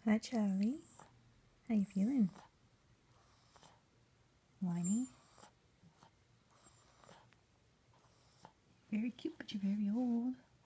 Hi, Charlie. How you feeling? Whiny? Very cute, but you're very old.